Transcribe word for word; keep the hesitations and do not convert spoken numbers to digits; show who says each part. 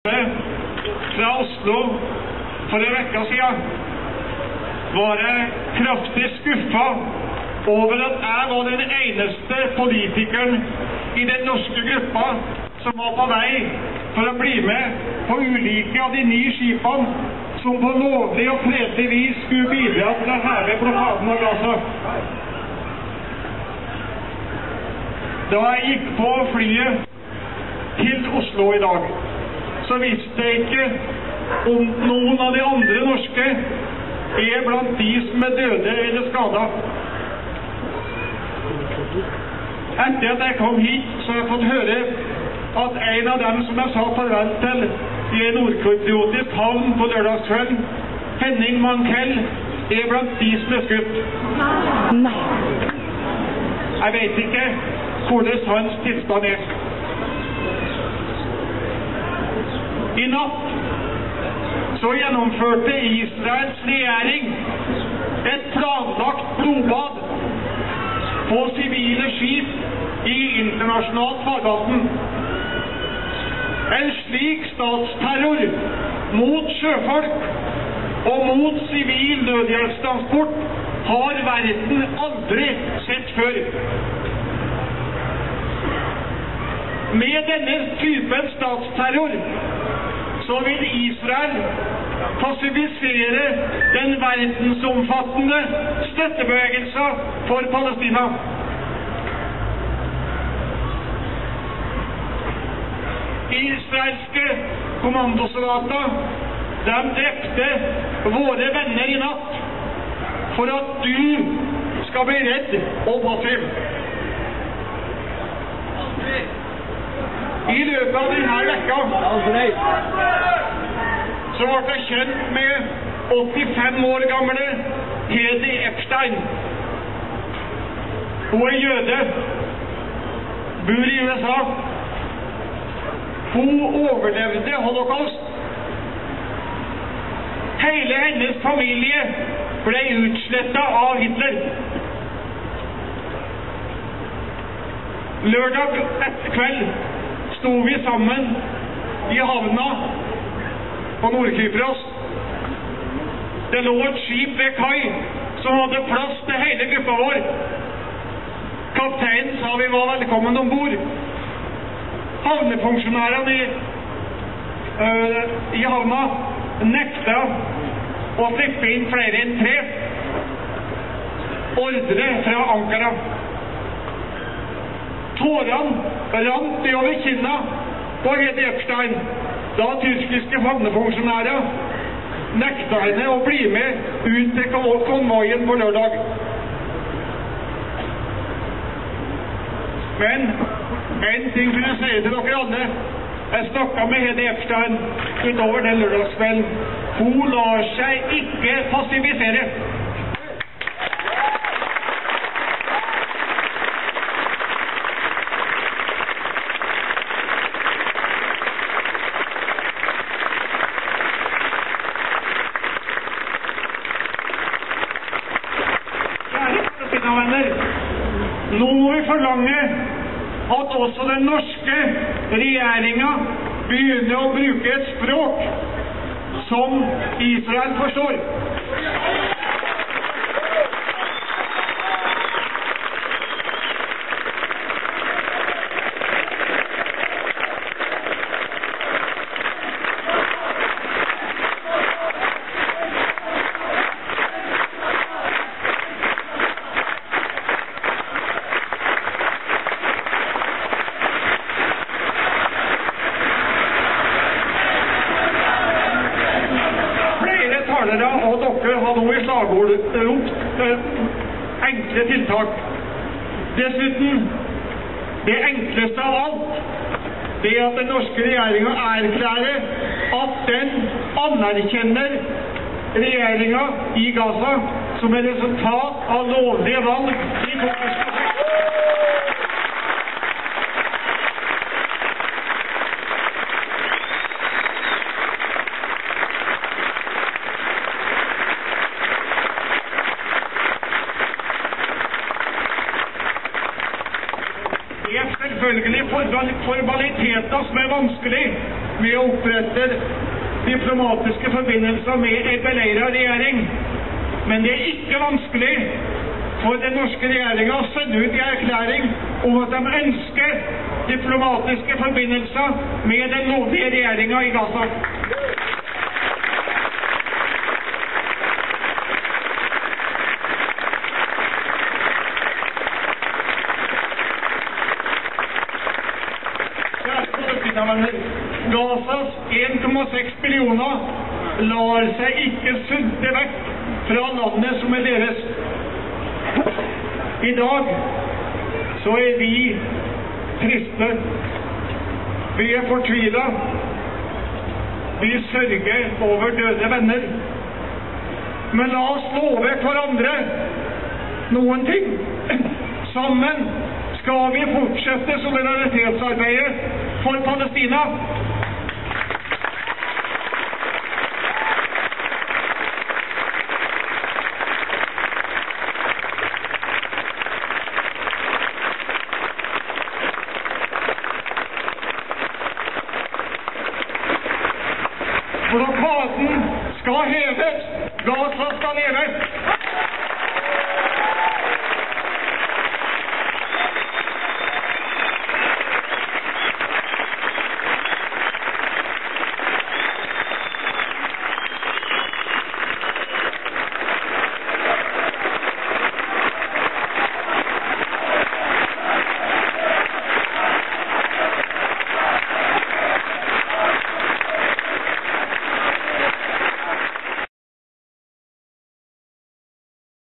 Speaker 1: Fra Oslo for en vekka siden var jeg kraftig skuffet over at jeg var den eneste politikeren i den norske gruppa som var på vei for å bli med på ulike av de ni skipene som på lovlig og fredelig vis skulle bidra til å heve blokaden av Gaza. Da jeg gikk på flyet til Oslo i dag, så visste jeg ikke om noen av de andre norske er blant de som er døde eller skadet. Etter at jeg kom hit, så har jeg fått høre at en av dem som jeg sa farvel til i en nordpatriotisk havn på lørdagskvelden, Henning Mankell, er blant de som er skutt.
Speaker 2: Nei.
Speaker 1: Jeg vet ikke hvordan hans tilstand er. I natt så gjennomførte Israels regjering et planlagt blodbad på sivile skip i internasjonalt farvann. En slik statsterror mot sjøfolk og mot sivil nødhjelpstransport har verden aldri sett før. Med denne typen statsterror så vil Israel passivisere den verdensomfattende støttebevegelsen for Palestina. Israelske kommandosoldater, de drepte våre venner i natt for at du skal bli redd og passiv. I løpet av denne vekka så ble jeg kjent med åttifem år gamle Hedi Epstein. Hun er jøde, bor i U S A. Hun overlevde holocaust. Hele hennes familie ble utslettet av Hitler. Lørdag etter kveld sto vi sammen i havna på Nord-Kypros. Det lå et skip ved kai som hadde plass til hele gruppa vår. Kapteinen sa vi var velkommen ombord. Havnefunksjonærene i, øh, i havna nekta å slippe inn flere enn tre. Ordre fra Ankara. Tårene rant i over kinna på Hedi Epstein da tyskiske havnefunksjonærer nekta henne å bli med ut til konvoien på lørdag. Men en ting vil jeg si til dere alle. Jeg snakket med Hedi Epstein utover den lørdagskvelden. Hun lar seg ikke passivisere. Nå må vi forlange at også den norske regjeringen begynner å bruke et språk som Israel forstår. Og dere har nå i slagordet ropt enkle tiltak. Dessuten, det enkleste av alt, det er at den norske regjeringen erklærer at den anerkjenner regjeringen i Gaza som et resultat av lovlige valg i to tusen og seks. Det er selvfølgelig selvfølgelig formaliteter som er vanskelig med å opprette diplomatiske forbindelser med en beleiret regjering. Men det er ikke vanskelig for den norske regjeringen å sende ut en erklæring om at de ønsker diplomatiske forbindelser med den nådige regjeringen i Gaza. Gazas en komma seks millioner lar seg ikke sulte vekk fra landet som er deres. I dag så er vi triste. Vi er fortvilet. Vi sørger over døde venner. Men la oss love hverandre noen ting. Sammen skal vi fortsette solidaritetsarbeidet for Palestina. Blokaden skal heves. Gaza skal leve.